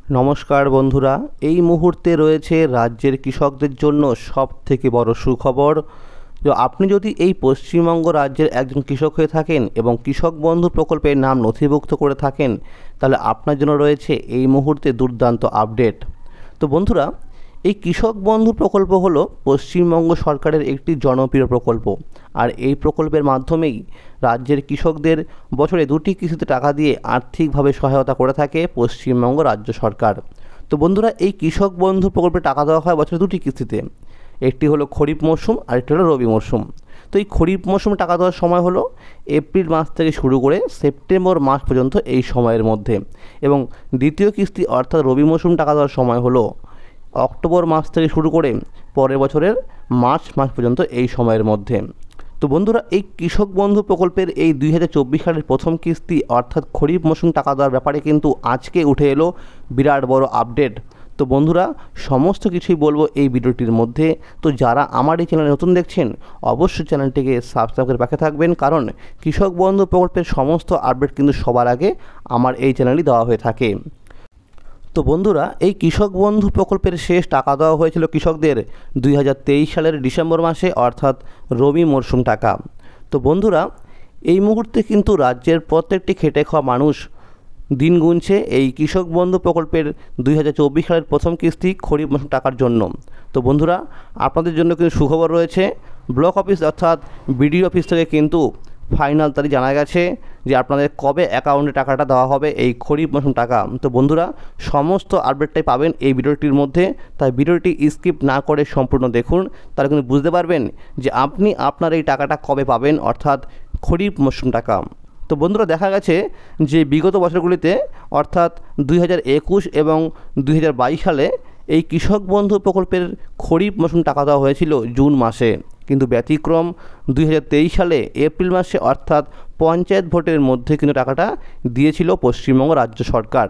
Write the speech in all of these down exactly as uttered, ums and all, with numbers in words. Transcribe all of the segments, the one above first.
নমস্কার বন্ধুরা, এই মুহূর্তে রয়েছে রাজ্যের কৃষকদের জন্য সবথেকে বড় সুখবর। যে আপনি যদি এই পশ্চিমবঙ্গ রাজ্যের একজন কৃষক হয়ে থাকেন এবং কৃষক বন্ধু প্রকল্পের নাম নথিভুক্ত করে থাকেন, তাহলে আপনার জন্য রয়েছে এই মুহূর্তে দুর্দান্ত আপডেট। তো বন্ধুরা, এই কৃষক বন্ধু প্রকল্প হলো পশ্চিমবঙ্গ সরকারের একটি জনপ্রিয় প্রকল্প। আর এই প্রকল্পের মাধ্যমেই রাজ্যের কৃষকদের বছরে দুটি কিস্তিতে টাকা দিয়ে আর্থিকভাবে সহায়তা করে থাকে পশ্চিমবঙ্গ রাজ্য সরকার। তো বন্ধুরা, এই কৃষক বন্ধু প্রকল্পে টাকা দেওয়া হয় বছরে দুটি কিস্তিতে। একটি হলো খরিফ মরশুম আর একটি হলো রবি মরশুম। তো এই খরিফ মরশুমে টাকা দেওয়ার সময় হলো এপ্রিল মাস থেকে শুরু করে সেপ্টেম্বর মাস পর্যন্ত এই সময়ের মধ্যে, এবং দ্বিতীয় কিস্তি অর্থাৎ রবি মরশুম টাকা দেওয়ার সময় হলো অক্টোবর মাস থেকে শুরু করে পরের বছরের মার্চ মাস পর্যন্ত এই সময়ের মধ্যে। তো বন্ধুরা, এই কৃষক বন্ধু প্রকল্পের এই দুই হাজার চব্বিশ সালের প্রথম কিস্তি অর্থাৎ খরিফ মৌসুম টাকা দেওয়ার ব্যাপারে কিন্তু আজকে উঠে এলো বিরাট বড় আপডেট। তো বন্ধুরা, সমস্ত কিছুই বলবো এই ভিডিওটির মধ্যে। তো যারা আমার এই চ্যানেলে নতুন দেখছেন, অবশ্যই চ্যানেলটিকে সাবস্ক্রাইব করে পাশে থাকবেন, কারণ কৃষক বন্ধু প্রকল্পের সমস্ত আপডেট কিন্তু সবার আগে আমার এই চ্যানেলেই দেওয়া হয়ে থাকে। তো বন্ধুরা, এই কৃষক বন্ধু প্রকল্পের শেষ টাকা দেওয়া হয়েছিল কৃষকদের দুই হাজার তেইশ সালের ডিসেম্বর মাসে, অর্থাৎ রবি মরশুম টাকা। তো বন্ধুরা, এই মুহূর্তে কিন্তু রাজ্যের প্রত্যেকটি খেটে খাওয়া মানুষ দিন গুনছে এই কৃষক বন্ধু প্রকল্পের দুই হাজার চব্বিশ সালের প্রথম কিস্তি খরিফ মৌসুম টাকার জন্য। তো বন্ধুরা, আপনাদের জন্য কিন্তু সুখবর রয়েছে। ব্লক অফিস অর্থাৎ বিডিও অফিস থেকে কিন্তু ফাইনাল তারিখ জানা গেছে যে আপনাদের কবে অ্যাকাউন্টে টাকাটা দেওয়া হবে এই খরিফ মৌসুম টাকা। তো বন্ধুরা, সমস্ত আপডেটটাই পাবেন এই ভিডিওটির মধ্যে, তাই ভিডিওটি স্কিপ না করে সম্পূর্ণ দেখুন, তাহলে কিন্তু বুঝতে পারবেন যে আপনি আপনার এই টাকাটা কবে পাবেন, অর্থাৎ খরিফ মৌসুম টাকা। তো বন্ধুরা, দেখা গেছে যে বিগত বছরগুলিতে অর্থাৎ দুই হাজার একুশ এবং দুই হাজার বাইশ সালে এই কৃষক বন্ধু প্রকল্পের খরিফ মৌসুম টাকা দেওয়া হয়েছিল জুন মাসে, কিন্তু ব্যতিক্রম দুই হাজার তেইশ সালে এপ্রিল মাসে অর্থাৎ পঞ্চায়েত ভোটের মধ্যে কিন্তু টাকাটা দিয়েছিল পশ্চিমবঙ্গ রাজ্য সরকার।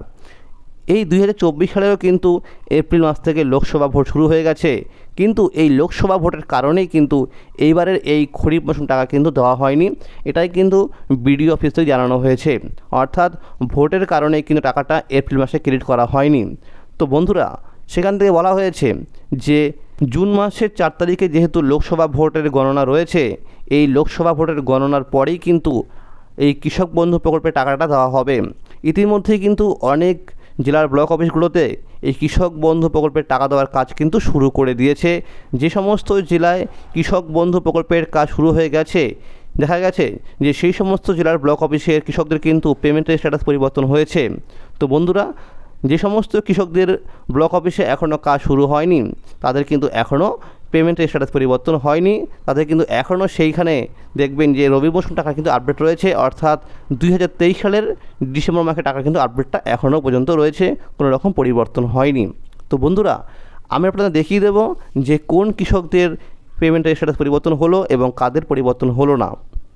এই দুই হাজার চব্বিশ সালেও কিন্তু এপ্রিল মাস থেকে লোকসভা ভোট শুরু হয়ে গেছে, কিন্তু এই লোকসভা ভোটের কারণেই কিন্তু এইবারের এই খরিফ মৌসুম টাকা কিন্তু দেওয়া হয়নি। এটাই কিন্তু বিডিও অফিস থেকে জানানো হয়েছে, অর্থাৎ ভোটের কারণে কিন্তু টাকাটা এপ্রিল মাসে ক্রেডিট করা হয়নি। তো বন্ধুরা, সেখান থেকে বলা হয়েছে যে জুন মাসের চার তারিখে যেহেতু লোকসভা ভোটের গণনা রয়েছে, এই লোকসভা ভোটের গণনার পরেই কিন্তু এই কৃষক বন্ধু প্রকল্পের টাকাটা দেওয়া হবে। ইতিমধ্যেই কিন্তু অনেক জেলার ব্লক অফিসগুলোতে এই কৃষক বন্ধু প্রকল্পের টাকা দেওয়ার কাজ কিন্তু শুরু করে দিয়েছে। যে সমস্ত জেলায় কৃষক বন্ধু প্রকল্পের কাজ শুরু হয়ে গেছে, দেখা গেছে যে সেই সমস্ত জেলার ব্লক অফিসের কৃষকদের কিন্তু পেমেন্টের স্ট্যাটাস পরিবর্তন হয়েছে। তো বন্ধুরা, যে সমস্ত কৃষকদের ব্লক অফিসে এখনও কাজ শুরু হয়নি, তাদের কিন্তু এখনও পেমেন্টের স্ট্যাটাস পরিবর্তন হয়নি, তাদের কিন্তু এখনও সেইখানে দেখবেন যে রবি মৌসুম টাকা কিন্তু আপডেট রয়েছে, অর্থাৎ দুই হাজার তেইশ সালের ডিসেম্বর মাসে টাকা কিন্তু আপডেটটা এখনও পর্যন্ত রয়েছে, কোনো রকম পরিবর্তন হয়নি। তো বন্ধুরা, আমি আপনাদের দেখিয়ে দেবো যে কোন কৃষকদের পেমেন্টের স্ট্যাটাস পরিবর্তন হলো এবং কাদের পরিবর্তন হলো না।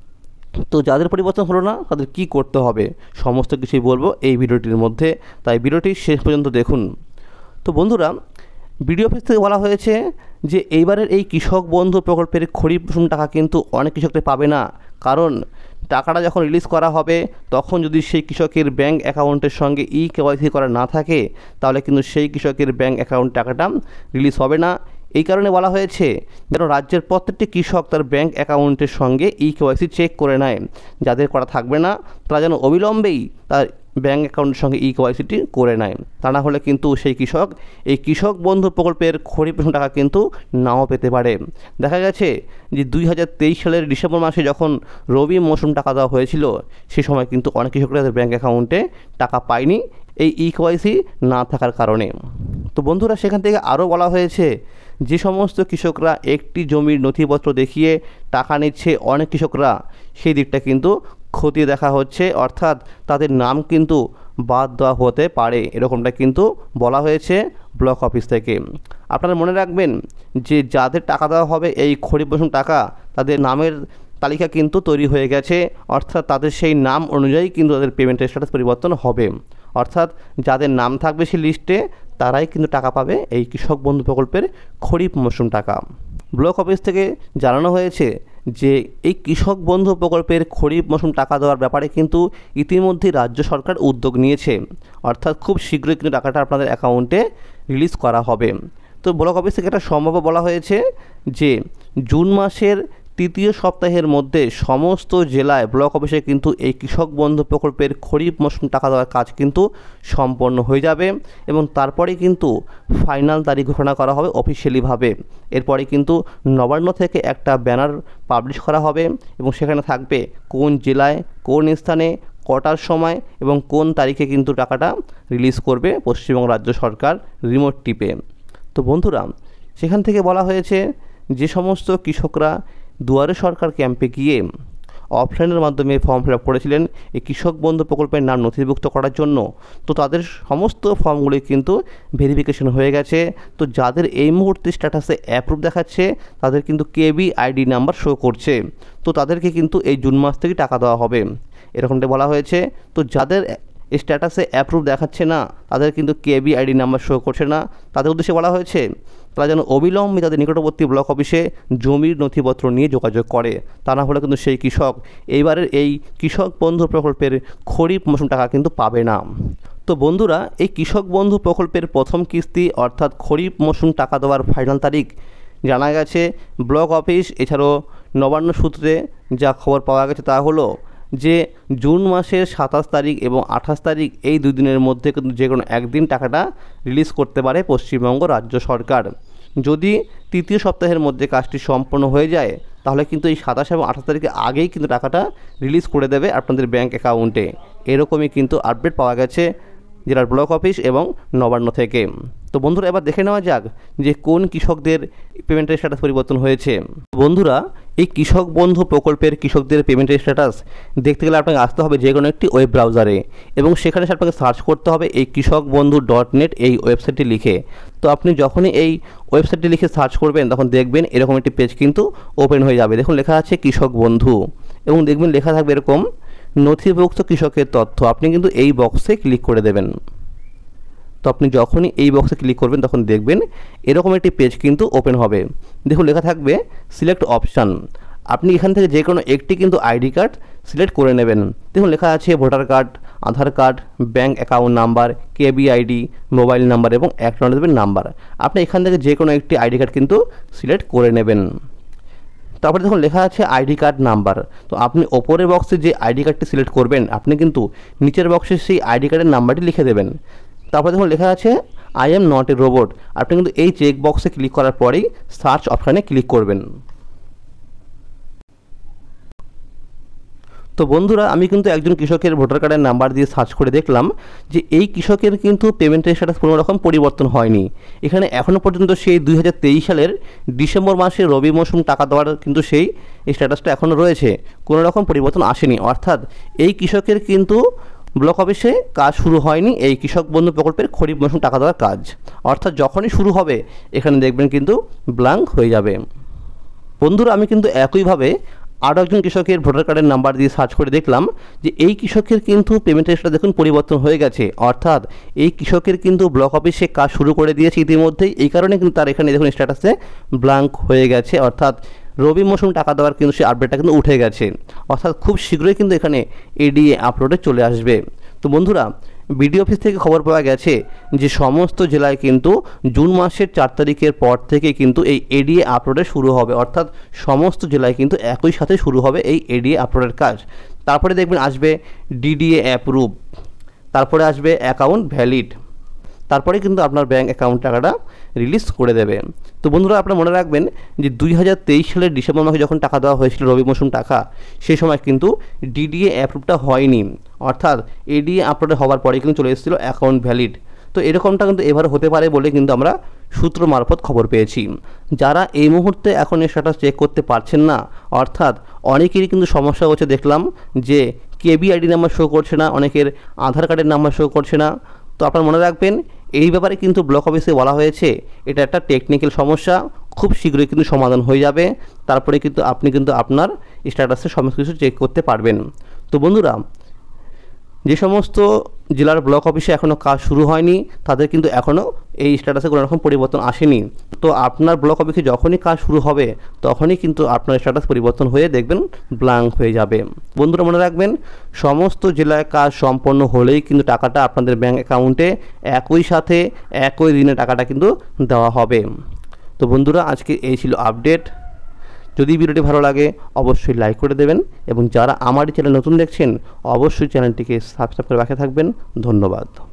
তো যাদের পরিবর্তন হলো না তাদের কি করতে হবে সমস্ত কিছুই বলবো এই ভিডিওটির মধ্যে, তাই ভিডিওটি শেষ পর্যন্ত দেখুন। তো বন্ধুরা, বিডিও অফিস থেকে বলা হয়েছে যে এইবারের এই কৃষক বন্ধু প্রকল্পের খরিফ মৌসুম টাকা কিন্তু অনেক কৃষকরা পাবে না, কারণ টাকাটা যখন রিলিজ করা হবে তখন যদি সেই কৃষকের ব্যাঙ্ক অ্যাকাউন্টের সঙ্গে ই কেওয়াইসি করা না থাকে, তাহলে কিন্তু সেই কৃষকের ব্যাঙ্ক অ্যাকাউন্ট টাকাটা রিলিজ হবে না। এই কারণে বলা হয়েছে যেন রাজ্যের প্রত্যেকটি কৃষক তার ব্যাঙ্ক অ্যাকাউন্টের সঙ্গে ই কেওয়াইসি চেক করে নেয়। যাদের করা থাকবে না তারা যেন অবিলম্বেই তার ব্যাঙ্ক অ্যাকাউন্টের সঙ্গে ই কেওয়াইসিটি করে নেয়, তা না হলে কিন্তু সেই কৃষক এই কৃষক বন্ধু প্রকল্পের খরিফ মৌসুম টাকা কিন্তু নাও পেতে পারে। দেখা গেছে যে দুই হাজার তেইশ সালের ডিসেম্বর মাসে যখন রবি মৌসুম টাকা দেওয়া হয়েছিল, সে সময় কিন্তু অনেক কৃষকরা তাদের ব্যাঙ্ক অ্যাকাউন্টে টাকা পায়নি এই ই কেওয়াইসি না থাকার কারণে। তো বন্ধুরা, সেখান থেকে আরও বলা হয়েছে যে সমস্ত কৃষকরা একটি জমির নথিপত্র দেখিয়ে টাকা নিচ্ছে, অনেক কৃষকরা সেই দিকটা কিন্তু খতিয়ে দেখা হচ্ছে, অর্থাৎ তাদের নাম কিন্তু বাদ দেওয়া হতে পারে, এরকমটা কিন্তু বলা হয়েছে ব্লক অফিস থেকে। আপনারা মনে রাখবেন যে যাদের টাকা দেওয়া হবে এই খরিফ মৌসুম টাকা, তাদের নামের তালিকা কিন্তু তৈরি হয়ে গেছে, অর্থাৎ তাদের সেই নাম অনুযায়ী কিন্তু তাদের পেমেন্টের স্ট্যাটাস পরিবর্তন হবে, অর্থাৎ যাদের নাম থাকবে সেই লিস্টে তারাই কিন্তু টাকা পাবে এই কৃষক বন্ধু প্রকল্পের খরিফ মৌসুম টাকা। ব্লক অফিস থেকে জানানো হয়েছে যে এই কৃষক বন্ধু প্রকল্পের খরিফ মৌসুম টাকা দেওয়ার ব্যাপারে কিন্তু ইতিমধ্যেই রাজ্য সরকার উদ্যোগ নিয়েছে, অর্থাৎ খুব শীঘ্রই কিন্তু টাকাটা আপনাদের অ্যাকাউন্টে রিলিজ করা হবে। তো ব্লক অফিস থেকে এটা সম্ভব বলা হয়েছে যে জুন মাসের তৃতীয় সপ্তাহের মধ্যে সমস্ত জেলায় ব্লক অফিসে কিন্তু এই কৃষক বন্ধু প্রকল্পের খরিফ মৌসুম টাকা দেওয়ার কাজ কিন্তু সম্পন্ন হয়ে যাবে এবং তারপরে কিন্তু ফাইনাল তারিখ ঘোষণা করা হবে অফিসিয়ালিভাবে। এরপরে কিন্তু নবান্ন থেকে একটা ব্যানার পাবলিশ করা হবে এবং সেখানে থাকবে কোন জেলায় কোন স্থানে কটার সময় এবং কোন তারিখে কিন্তু টাকাটা রিলিজ করবে পশ্চিমবঙ্গ রাজ্য সরকার রিমোট টিপে। তো বন্ধুরা, সেখান থেকে বলা হয়েছে যে সমস্ত কৃষকরা দুয়ারে সরকার ক্যাম্পে গিয়ে অফলাইনের মাধ্যমে ফর্ম ফিল আপ করেছিলেন এই কৃষক বন্ধু প্রকল্পের নাম নথিভুক্ত করার জন্য, তো তাদের সমস্ত ফর্মগুলি কিন্তু ভেরিফিকেশন হয়ে গেছে। তো যাদের এই মুহূর্তে স্ট্যাটাসে অ্যাপ্রুভ দেখাচ্ছে তাদের কিন্তু কেবি আইডি নাম্বার শো করছে, তো তাদেরকে কিন্তু এই জুন মাস থেকে টাকা দেওয়া হবে এরকমটা বলা হয়েছে। তো যাদের স্ট্যাটাসে অ্যাপ্রুভ দেখাচ্ছে না, তাদের কিন্তু কেবি আইডি নাম্বার শো করছে না, তাদের উদ্দেশ্যে বলা হয়েছে তারা যেন অবিলম্বে তাদের নিকটবর্তী ব্লক অফিসে জমির নথিপত্র নিয়ে যোগাযোগ করে, তা না হলে কিন্তু সেই কৃষক এইবারের এই কৃষক বন্ধু প্রকল্পের খরিফ মৌসুম টাকা কিন্তু পাবে না। তো বন্ধুরা, এই কৃষক বন্ধু প্রকল্পের প্রথম কিস্তি অর্থাৎ খরিফ মৌসুম টাকা দেওয়ার ফাইনাল তারিখ জানা গেছে ব্লক অফিস। এছাড়াও নবান্ন সূত্রে যা খবর পাওয়া গেছে তা হলো যে জুন মাসের সাতাশ তারিখ এবং আঠাশ তারিখ এই দুই দিনের মধ্যে কিন্তু যে কোনো একদিন টাকাটা রিলিজ করতে পারে পশ্চিমবঙ্গ রাজ্য সরকার। যদি তৃতীয় সপ্তাহের মধ্যে কাজটি সম্পন্ন হয়ে যায় তাহলে কিন্তু এই সাতাশ এবং আঠাশ তারিখে আগেই কিন্তু টাকাটা রিলিজ করে দেবে আপনাদের ব্যাঙ্ক অ্যাকাউন্টে। এরকমই কিন্তু আপডেট পাওয়া গেছে জেলার ব্লক অফিস এবং নবান্ন থেকে। তো বন্ধুরা, এবার দেখে নেওয়া যাক যে কোন কৃষকদের পেমেন্টের স্ট্যাটাস পরিবর্তন হয়েছে। বন্ধুরা, এই কৃষক বন্ধু প্রকল্পের কৃষকদের পেমেন্টের স্ট্যাটাস দেখতে গেলে আপনাকে আসতে হবে যে কোনো একটি ওয়েব ব্রাউজারে এবং সেখানে আপনাকে সার্চ করতে হবে এই কৃষক বন্ধু ডট নেট এই ওয়েবসাইটটি লিখে। তো আপনি যখনই এই ওয়েবসাইটটি লিখে সার্চ করবেন তখন দেখবেন এরকম একটি পেজ কিন্তু ওপেন হয়ে যাবে। দেখুন লেখা আছে কৃষক বন্ধু এবং দেখবেন লেখা থাকবে এরকম নথিভুক্ত কৃষকের তথ্য। আপনি কিন্তু এই বক্সে ক্লিক করে দেবেন। তো আপনি যখনই এই বক্সে ক্লিক করবেন তখন দেখবেন এরকম একটি পেজ কিন্তু ওপেন হবে। দেখুন লেখা থাকবে সিলেক্ট অপশান। আপনি এখান থেকে যে কোনো একটি কিন্তু আইডি কার্ড সিলেক্ট করে নেবেন। দেখুন লেখা আছে voter card, Aadhaar card, bank account number, KB ID, mobile number এবং অ্যাকাউন্ট নাম্বার। আপনি এখান থেকে যে কোনো একটি আইডি কার্ড কিন্তু সিলেক্ট করে নেবেন। তারপরে দেখুন লেখা আছে আইডি কার্ড নাম্বার। তো আপনি ওপরের বক্সে যে আইডি কার্ডটি সিলেক্ট করবেন আপনি কিন্তু নিচের বক্সে সেই আইডি কার্ডের নাম্বারটি লিখে দেবেন। তারপরে দেখুন লেখা আছে I am not a robot. আপনি কিন্তু এই চেক বক্সে ক্লিক করার পরেই সার্চ অপশানে ক্লিক করবেন। তো বন্ধুরা, আমি কিন্তু একজন কৃষকের ভোটার কার্ডের নাম্বার দিয়ে সার্চ করে দেখলাম যে এই কৃষকের কিন্তু পেমেন্টের স্ট্যাটাস কোনো রকম পরিবর্তন হয়নি। এখানে এখনও পর্যন্ত সেই দুই হাজার তেইশ সালের ডিসেম্বর মাসে রবি মৌসুম টাকা দেওয়ার কিন্তু সেই স্ট্যাটাসটা এখনও রয়েছে, কোনো রকম পরিবর্তন আসেনি। অর্থাৎ এই কৃষকের কিন্তু ব্লক অফিসে কাজ শুরু হয়নি এই কৃষক বন্ধু প্রকল্পের খরিফ মৌসুম টাকা দেওয়ার কাজ। অর্থাৎ যখনই শুরু হবে এখানে দেখবেন কিন্তু ব্ল্যাঙ্ক হয়ে যাবে। বন্ধুরা, আমি কিন্তু একইভাবে আরও একজন কৃষকের ভোটার কার্ডের নাম্বার দিয়ে সার্চ করে দেখলাম যে এই কৃষকের কিন্তু পেমেন্টের স্ট্যাটাস দেখুন পরিবর্তন হয়ে গেছে। অর্থাৎ এই কৃষকের কিন্তু ব্লক অফিসে কাজ শুরু করে দিয়েছে ইতিমধ্যেই, এই কারণে কিন্তু তার এখানে দেখুন স্ট্যাটাসে ব্ল্যাঙ্ক হয়ে গেছে। অর্থাৎ রবি মৌসুম টাকা দেওয়ার কিন্তু সেই আপডেটটা কিন্তু উঠে গেছে। অর্থাৎ খুব শীঘ্রই কিন্তু এখানে এডিএ আপলোডে চলে আসবে। তো বন্ধুরা, বিডিও অফিস থেকে খবর পাওয়া গেছে যে সমস্ত জেলায় কিন্তু জুন মাসের চার তারিখের পর থেকে কিন্তু এই এডিএ আপলোডে শুরু হবে। অর্থাৎ সমস্ত জেলায় কিন্তু একই সাথে শুরু হবে এই এডিএ আপলোডের কাজ। তারপরে দেখবেন আসবে ডিডিএ অ্যাপ্রুভ, তারপরে আসবে অ্যাকাউন্ট ভ্যালিড, তারপরে কিন্তু আপনার ব্যাঙ্ক অ্যাকাউন্ট টাকাটা রিলিজ করে দেবে। তো বন্ধুরা, আপনারা মনে রাখবেন যে দুই হাজার তেইশ সালের ডিসেম্বর মাসে যখন টাকা দেওয়া হয়েছিল রবি মৌসুম টাকা, সেই সময় কিন্তু ডিডিএ অ্যাপ্রুভটা হয়নি। অর্থাৎ এডিএ আপলোড হওয়ার পরে কিন্তু চলে এসেছিলো অ্যাকাউন্ট ভ্যালিড। তো এরকমটা কিন্তু এবার হতে পারে বলে কিন্তু আমরা সূত্র মারফত খবর পেয়েছি। যারা এই মুহূর্তে এখন এই স্ট্যাটাস চেক করতে পারছেন না, অর্থাৎ অনেকেরই কিন্তু সমস্যা হচ্ছে, দেখলাম যে কেবি আইডি নাম্বার শো করছে না, অনেকের আধার কার্ডের নাম্বার শো করছে না। তো আপনারা মনে রাখবেন এই ব্যাপারে কিন্তু ব্লক অফিসে বলা হয়েছে এটা একটা টেকনিক্যাল সমস্যা, খুব শীঘ্রই কিন্তু সমাধান হয়ে যাবে। তারপরে কিন্তু আপনি কিন্তু আপনার স্ট্যাটাসে সমস্ত কিছু চেক করতে পারবেন। তো বন্ধুরা, যে সমস্ত জেলার ব্লক অফিসে এখনও কাজ শুরু হয়নি তাদের কিন্তু এখনও এই স্ট্যাটাসে কোনো রকম পরিবর্তন আসেনি। তো আপনার ব্লক অফিসে যখনই কাজ শুরু হবে তখনই কিন্তু আপনার স্ট্যাটাস পরিবর্তন হয়ে দেখবেন ব্ল্যাঙ্ক হয়ে যাবে। বন্ধুরা মনে রাখবেন, সমস্ত জেলায় কাজ সম্পন্ন হলেই কিন্তু টাকাটা আপনাদের ব্যাঙ্ক অ্যাকাউন্টে একই সাথে একই দিনে টাকাটা কিন্তু দেওয়া হবে। তো বন্ধুরা আজকে এই ছিল আপডেট। যদি ভিডিওটি ভালো লাগে অবশ্যই লাইক করে দেবেন এবং যারা আমার চ্যানেল নতুন দেখছেন অবশ্যই চ্যানেলটিকে সাবস্ক্রাইব করে রাখে থাকবেন। ধন্যবাদ।